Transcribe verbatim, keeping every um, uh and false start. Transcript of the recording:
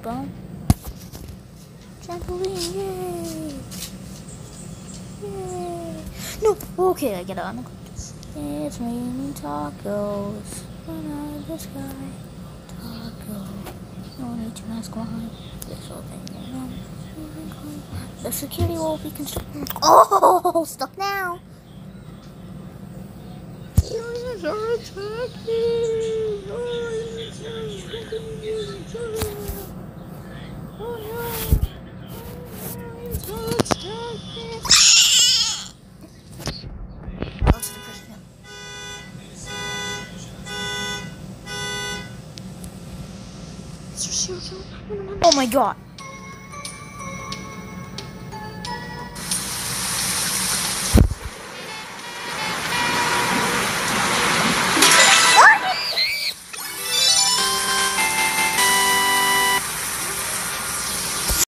boom. Trampoline, yay! Yay! No! Okay, I get on. It's raining tacos. Run out of the sky. Taco. No need to ask why. This whole thing. The security will be constructed. Oh! Stuck now! Aliens are attacking! Oh no! Aliens are attacking! Oh, it's the person. Oh my god!